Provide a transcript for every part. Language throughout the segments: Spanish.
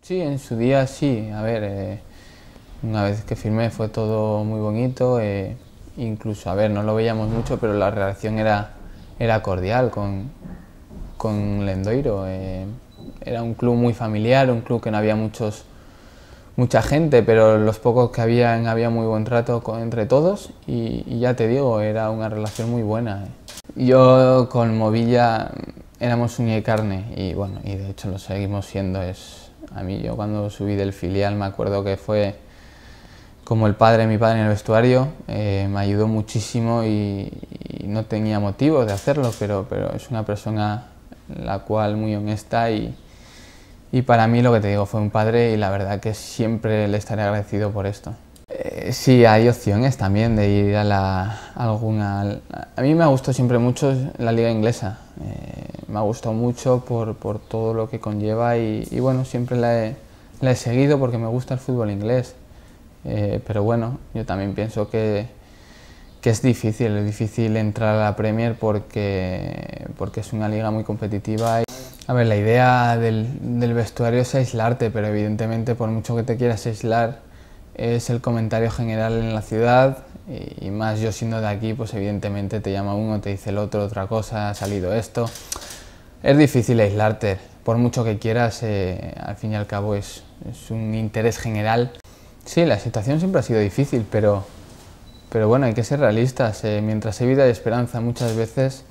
Sí, en su día sí. A ver, una vez que firmé fue todo muy bonito. Incluso, a ver, no lo veíamos mucho, pero la relación era cordial con Lendoiro. Era un club muy familiar, un club que no había mucha gente, pero los pocos que había muy buen trato entre todos y ya te digo, era una relación muy buena. Yo con Movilla éramos uña y carne y bueno, y de hecho lo seguimos siendo. A mí, yo cuando subí del filial me acuerdo que fue como el padre de mi padre en el vestuario. Me ayudó muchísimo y no tenía motivo de hacerlo, pero es una persona la cual muy honesta y para mí, lo que te digo, fue un padre y la verdad que siempre le estaré agradecido por esto. Sí, hay opciones también de ir a alguna... A mí me ha gustado siempre mucho la liga inglesa. Me ha gustado mucho por todo lo que conlleva y bueno, siempre la he seguido porque me gusta el fútbol inglés. Pero bueno, yo también pienso que es difícil entrar a la Premier porque es una liga muy competitiva. A ver, la idea del vestuario es aislarte, pero evidentemente por mucho que te quieras aislar, es el comentario general en la ciudad y más yo siendo de aquí, pues evidentemente te llama uno, te dice el otro otra cosa, ha salido esto. Es difícil aislarte, por mucho que quieras, al fin y al cabo es un interés general. Sí, la situación siempre ha sido difícil, pero bueno, hay que ser realistas. Mientras hay vida y esperanza, muchas veces,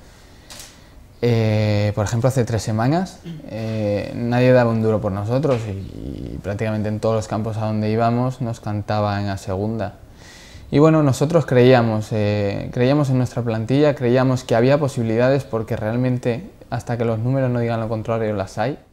por ejemplo, hace 3 semanas, nadie daba un duro por nosotros y prácticamente en todos los campos a donde íbamos nos cantaban a segunda. Y bueno, nosotros creíamos en nuestra plantilla, creíamos que había posibilidades porque realmente, hasta que los números no digan lo contrario, las hay.